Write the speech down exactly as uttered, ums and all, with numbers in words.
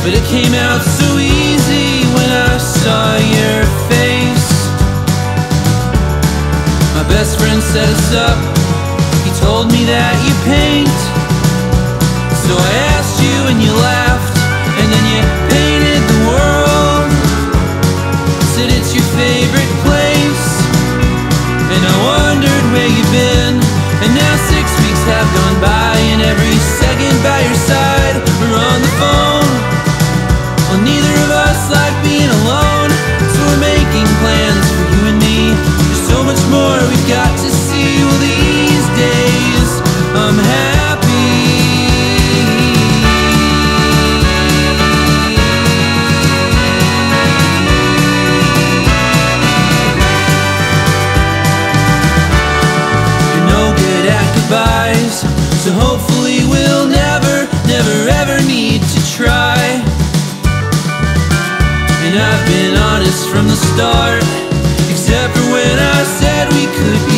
but it came out so easy when I saw your face. My best friend set us up. He told me that you paint, so I asked you and you laughed, and then you painted the world. Said it's your favorite place, and I wondered where you've been. And now six weeks have gone by, and every second by your side we're on the phone. Well, neither of us like being alone, so we're making plans for you and me. There's so much more we've got to see. Well, these days I'm happy. You're no good at goodbyes, so hopefully we'll never, never ever need to try. And I've been honest from the start, except for when I said we could be